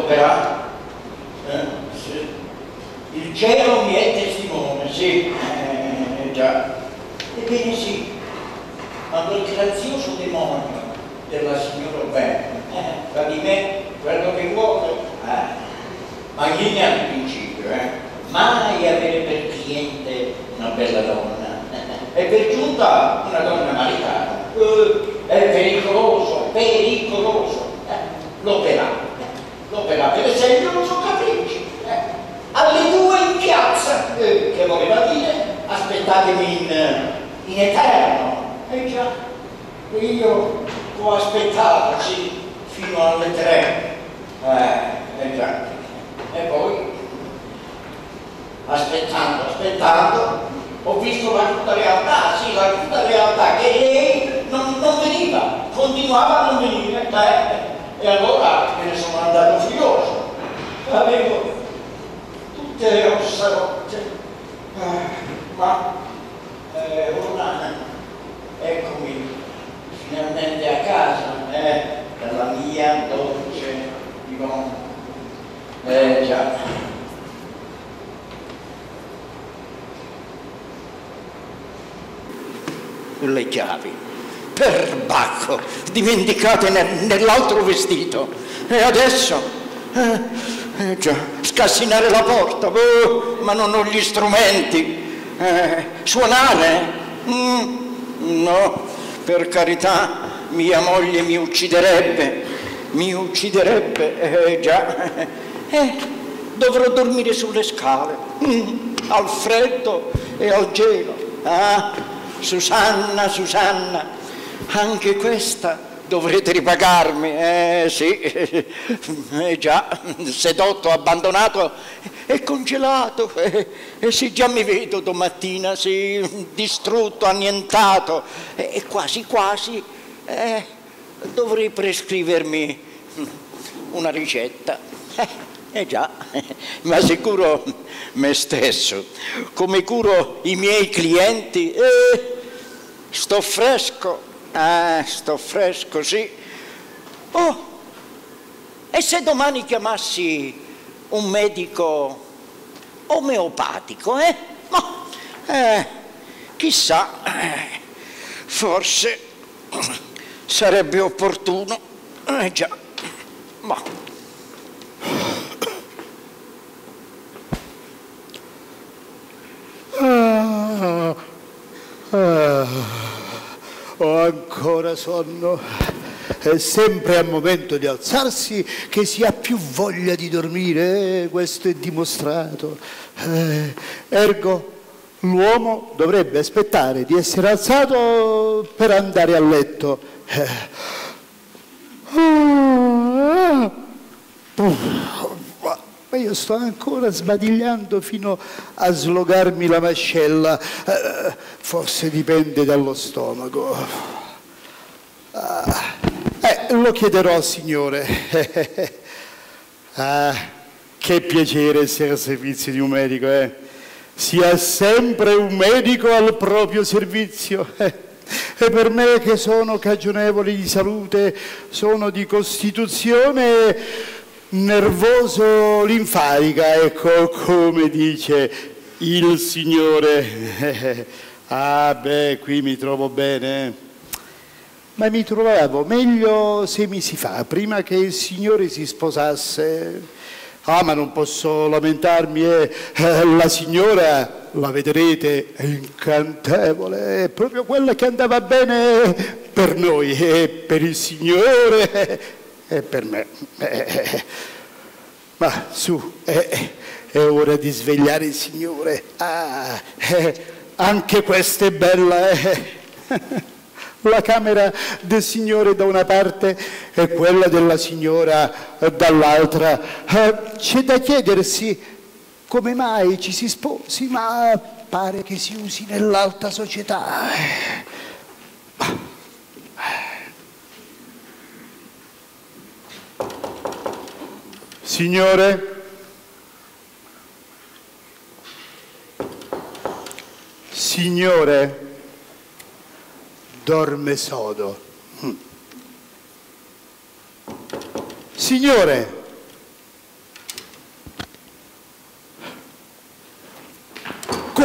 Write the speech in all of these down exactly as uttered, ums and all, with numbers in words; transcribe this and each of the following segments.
l'opera. Eh, sì. Il cielo mi è testimone, sì, eh, già. Ebbene sì, ma quel grazioso demonio della signora Bene eh, fa di me quello che vuole, eh. Ma in linea di principio, eh, mai avere per cliente una bella donna, e per giunta una donna maritata, eh, è pericoloso, pericoloso, eh. L'opera, l'opera per esempio non so capricci, eh. Alle due in piazza, eh, che voleva dire aspettatemi in, in eterno, e eh già, io ho aspettato, sì, fino alle tre, eh, eh già. E poi, aspettando, aspettando, ho visto la cruda realtà, sì, la cruda realtà, che lei non, non veniva, continuava a non venire, beh, e allora me ne sono andato furioso. Avevo tutte le ossa rotte, eh, ma eh, ora eccomi finalmente a casa, eh, dalla mia dolce Yvonne. Eh già. Le chiavi, perbacco, dimenticate ne, nell'altro vestito. E adesso? Eh, eh già, scassinare la porta, oh, ma non ho gli strumenti. Eh, suonare? Mm, no, per carità, mia moglie mi ucciderebbe, mi ucciderebbe, eh già. Eh, dovrò dormire sulle scale, mm, al freddo e al gelo. Ah, Susanna, Susanna, anche questa dovrete ripagarmi, eh sì, eh già, sedotto, abbandonato e congelato, eh, eh sì, già mi vedo domattina, sì, distrutto, annientato, e eh, quasi quasi eh, dovrei prescrivermi una ricetta. Eh. Eh già, ma sicuro me stesso, come curo i miei clienti, eh, sto fresco, ah, sto fresco, sì. Oh, e se domani chiamassi un medico omeopatico, eh? Ma, eh, chissà, eh, forse sarebbe opportuno, eh già, ma... Ah, ah, ho ancora sonno. È sempre al momento di alzarsi che si ha più voglia di dormire, eh, questo è dimostrato. Eh, ergo, l'uomo dovrebbe aspettare di essere alzato per andare a letto. Eh. Ah, ah. Ma io sto ancora sbadigliando fino a slogarmi la mascella. Eh, forse dipende dallo stomaco. Ah, eh, lo chiederò al Signore. Ah, che piacere essere al servizio di un medico, eh. Si ha sempre un medico al proprio servizio. Eh. E per me che sono cagionevole di salute, sono di costituzione nervoso linfatica, ecco, come dice il Signore. Ah beh, qui mi trovo bene, ma mi trovavo meglio sei mesi fa, prima che il Signore si sposasse. Ah, ma non posso lamentarmi, eh. La signora, la vedrete, è incantevole, è proprio quella che andava bene per noi e per il Signore e per me. Eh, ma su, eh, è ora di svegliare il Signore. Ah, eh, anche questa è bella. Eh. La camera del Signore da una parte e quella della signora dall'altra. Eh, c'è da chiedersi come mai ci si sposi, ma pare che si usi nell'alta società. Eh. Signore, Signore, dorme sodo. Signore,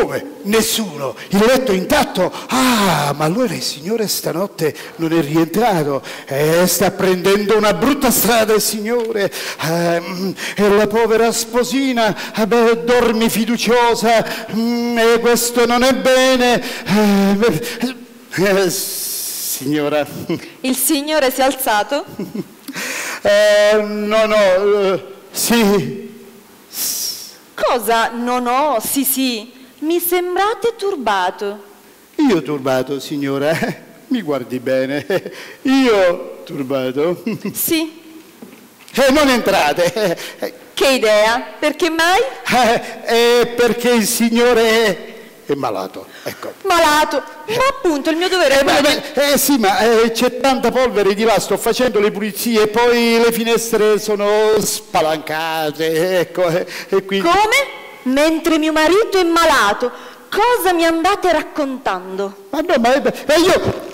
Come? Nessuno. Il letto intatto? Ah, ma allora il Signore stanotte non è rientrato. Eh, sta prendendo una brutta strada il Signore. Eh, e la povera sposina, eh, beh, dormi fiduciosa. Mm, e questo non è bene. Eh, eh, signora. Il Signore si è alzato? Eh, no, no, eh, sì. Cosa? No, no, sì, sì. Mi sembrate turbato. Io turbato, signora? Mi guardi bene. Io turbato? Sì. Eh, non entrate. Che idea? Perché mai? Eh, eh, perché il Signore è, è malato, ecco. Malato. Ma appunto il mio dovere è Eh, quello beh, di... beh, eh sì, ma eh, c'è tanta polvere di là, sto facendo le pulizie e poi le finestre sono spalancate, ecco, eh, e quindi... Come? Mentre mio marito è malato. Cosa mi andate raccontando? Ma no, ma eh, io...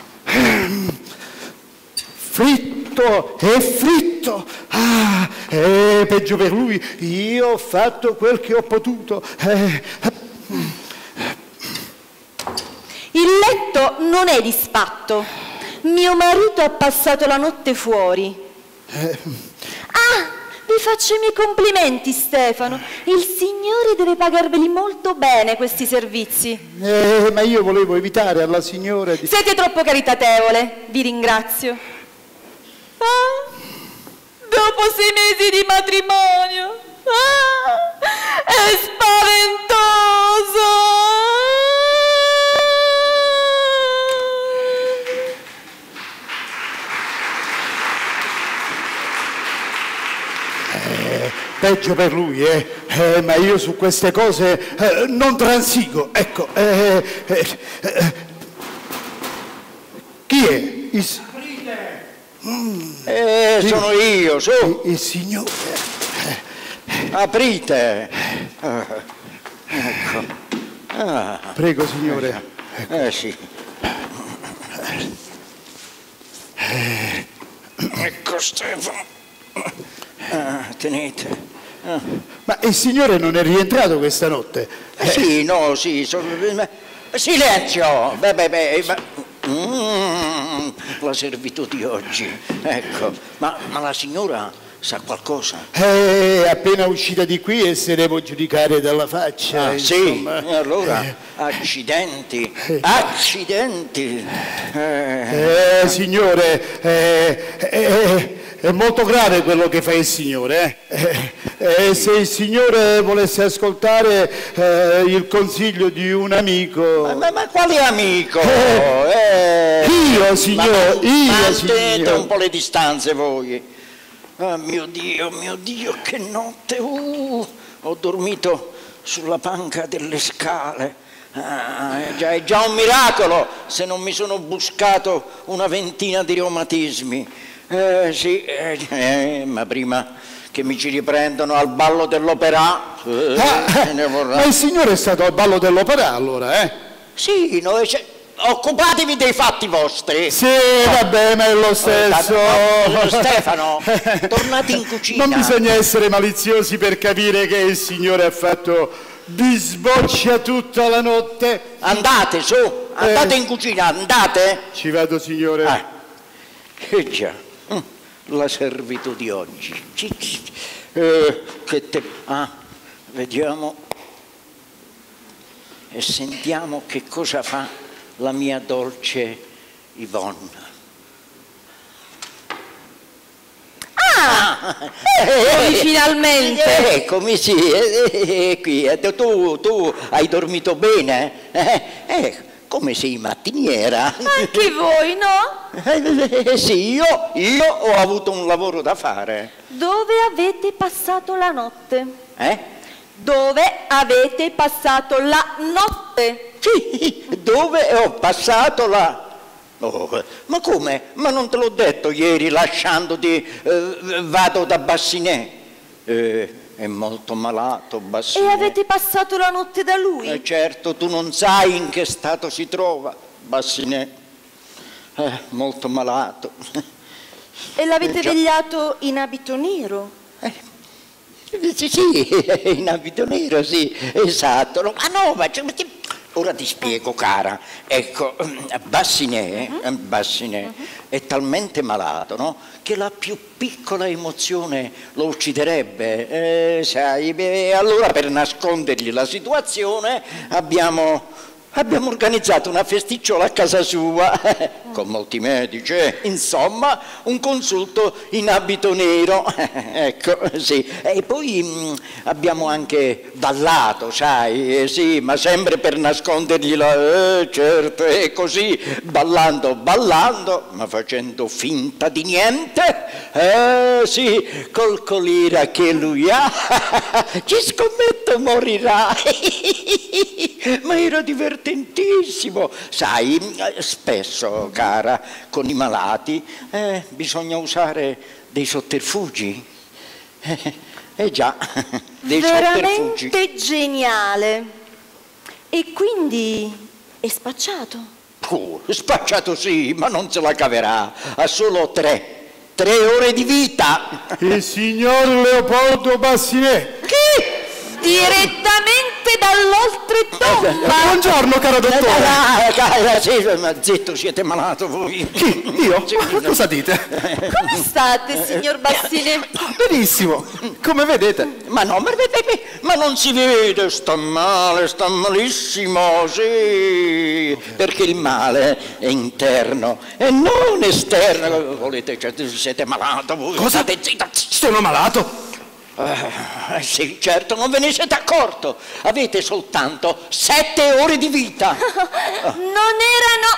Fritto, è fritto. Ah, è peggio per lui. Io ho fatto quel che ho potuto. Eh, Il letto non è disfatto. Mio marito ha passato la notte fuori. eh, Ah, vi faccio i miei complimenti, Stefano. Il Signore deve pagarveli molto bene questi servizi. eh, ma io volevo evitare alla signora di... Siete troppo caritatevole, vi ringrazio. Ah, dopo sei mesi di matrimonio. Ah, è spaventoso. Peggio per lui, eh? Eh, ma io su queste cose eh, non transigo. Ecco, eh, eh, eh, chi è? Il, Eh, sono io, su. il, il Signore. Aprite. Ah, ecco. Ah, Prego, Signore. eh sì. Ecco Stefano. Ah, tenete. Ah. Ma il Signore non è rientrato questa notte? Eh, sì, no, sì. So, silenzio! Beh, beh, beh. Ma, mm, la servitù di oggi. Ecco. Ma, ma la signora sa qualcosa? È appena uscita di qui e se devo giudicare dalla faccia. Ah, sì, insomma. e allora Eh, accidenti, accidenti. Eh. eh, Signore, eh, eh, è molto grave quello che fa il Signore. Eh. Eh, eh, se il Signore volesse ascoltare eh, il consiglio di un amico... Ma, ma, ma quale amico? Eh, Eh, io, signor, ma- io, mantenete signor. un po' le distanze voi. Ah, mio Dio, mio Dio, che notte! Uh, ho dormito sulla panca delle scale. Ah, è, già, è già un miracolo se non mi sono buscato una ventina di reumatismi. Eh, sì, eh, eh, ma prima che mi ci riprendono al ballo dell'opera, eh, Ah, ne vorrà. ma il Signore è stato al ballo dell'opera allora, eh? Sì, noi c'è- occupatevi dei fatti vostri. Sì, vabbè, ma è lo stesso. no, Stefano, tornate in cucina. Non bisogna essere maliziosi per capire che il Signore ha fatto bisboccia tutta la notte. Andate su, andate Eh. in cucina, andate. Ci vado, Signore. Ah, eh già, mm, la servitù di oggi. Ci- ci- eh, che te... Ah, vediamo e sentiamo che cosa fa la mia dolce Yvonne. Ah, eccomi finalmente. Eccomi, sì, eh, eh, qui, eh, tu, tu hai dormito bene? Eh, eh, come sei mattiniera? Anche voi, no? Eh, sì, io, io ho avuto un lavoro da fare. Dove avete passato la notte? Eh? Dove avete passato la notte? Sì, dove ho passato la... Oh, ma come? Ma non te l'ho detto ieri lasciandoti, eh, vado da Bassinet. Eh, è molto malato E Bassinet. avete passato la notte da lui? Eh, certo, tu non sai in che stato si trova Bassinet. Eh, molto malato. E l'avete Eh, già. vegliato in abito nero? Eh, Sì, sì, in abito nero, sì, esatto. No, ah no, ma... Ora ti spiego, cara. Ecco, Bassinet, uh-huh. Bassinet uh-huh. è talmente malato, no? Che la più piccola emozione lo ucciderebbe. Eh, sai, beh, allora per nascondergli la situazione abbiamo... Abbiamo organizzato una festicciola a casa sua, con molti medici, insomma, un consulto in abito nero, ecco, sì. E poi mh, abbiamo anche ballato, sai, eh, sì, ma sempre per nascondergli la... Eh, certo, è così, ballando, ballando, ma facendo finta di niente, eh, sì, col colira che lui ha, ci scommetto morirà, ma era divertente. Tantissimo. Sai, spesso, cara, con i malati eh, bisogna usare dei sotterfugi. Eh, eh già, dei sotterfugi. Veramente geniale. E quindi è spacciato? Oh, spacciato sì, ma non se la caverà. Ha solo tre, tre ore di vita. Il signor Leopoldo Bassinet. Chi? Direttamente dall'oltretomba. Buongiorno, caro dottore. Ah, cara, sì, ma zitto, siete malato voi. Chi? Io? Sì, Ma cosa dite? Come state, signor Bassinet? Benissimo, come vedete. Ma no, ma, ma non si vede, sta male, sta malissimo, sì, perché il male è interno e non esterno. Volete, cioè, siete malato voi? Cosa? State zitto. Sono malato? Uh, sì, certo, non ve ne siete accorto. Avete soltanto sette ore di vita. Non erano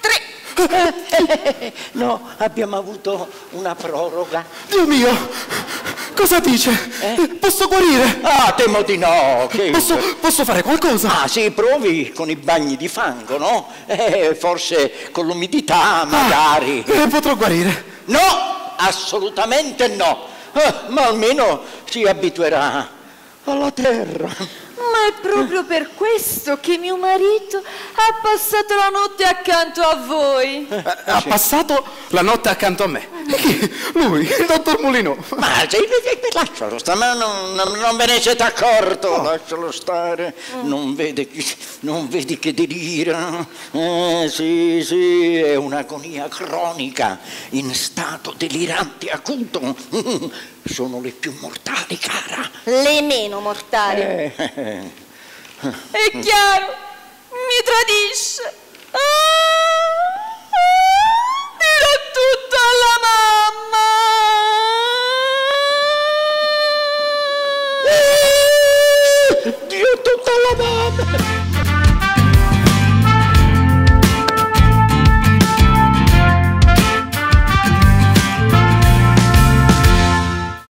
tre. No, abbiamo avuto una proroga. Dio mio, cosa dice? Eh? Posso guarire? Ah, temo di no. Che... Posso, posso fare qualcosa? Ah, sì, provi con i bagni di fango, no? Eh, forse con l'umidità, magari. Ah, eh, potrò guarire? No, assolutamente no. Ah, ma almeno si abituerà alla terra. Ma è proprio per questo che mio marito ha passato la notte accanto a voi. Eh, ha sì. passato la notte accanto a me. E chi? Lui, il dottor Mulino. Ma sì, lascialo stare, ma non, non, non ve ne siete accorto. Oh. Lascialo stare, mm. non, vede, non vedi che delira. Eh, sì, sì, è un'agonia cronica in stato delirante acuto. Sono le più mortali, cara. Le meno mortali. Eh. È chiaro, mi tradisce.